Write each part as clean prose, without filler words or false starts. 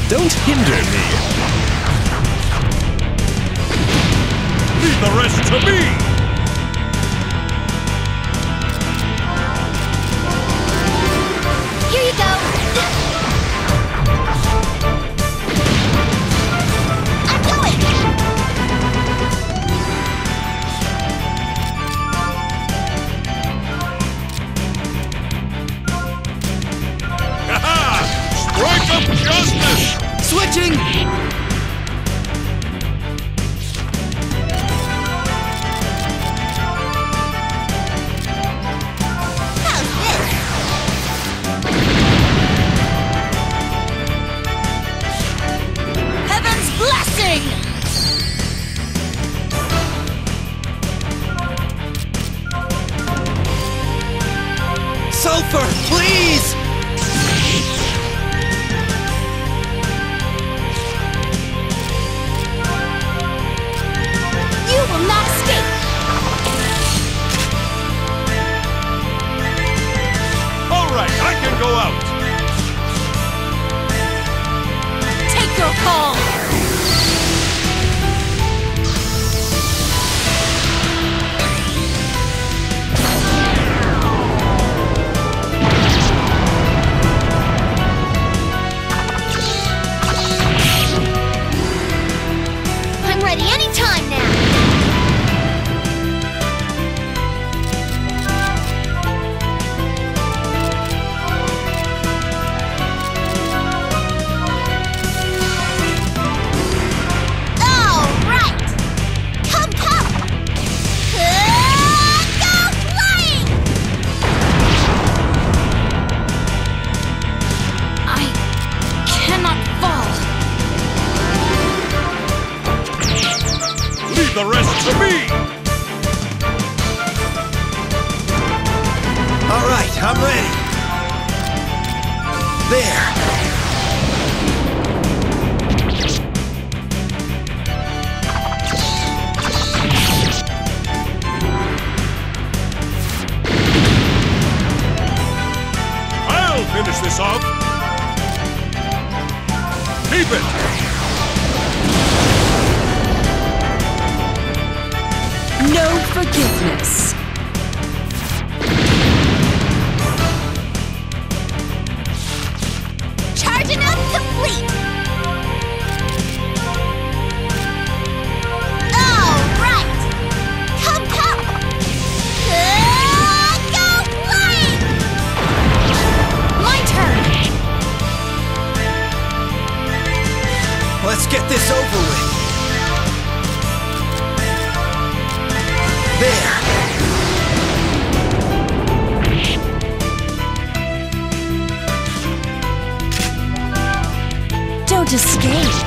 Don't hinder me. Leave the rest to me! Here you go! I'm going! Ha-ha! Strike of justice! Switching! How's this? Heaven's blessing! Sulfur, please! You will not escape! All right, I can go out. Take your call! I'm ready anytime now! All right! Come, come! Go flying! I cannot fall. Leave the rest to me! All right, I'm ready. There. I'll finish this off. Keep it! No forgiveness. Charging up complete! All right! Come, come! Go flying! My turn! Let's get this over with. There. Don't escape.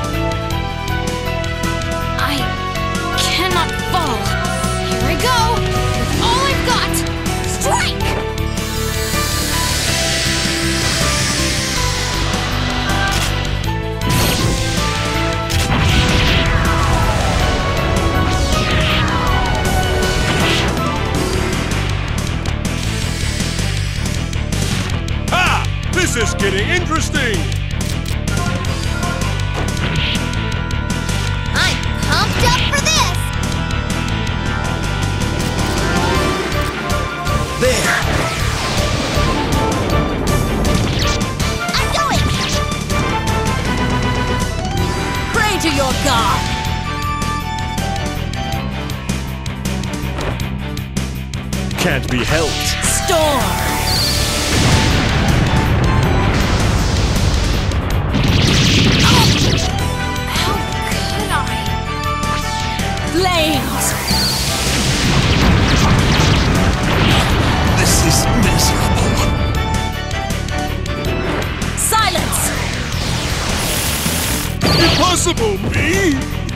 I cannot fall. Here I go! With all I've got! Strike! Ha! This is getting interesting! I'm pumped up for this! There. I'm going! Pray to your god. Can't be helped. Storm. How could I? Flames. This is miserable. Silence. Impossible, me!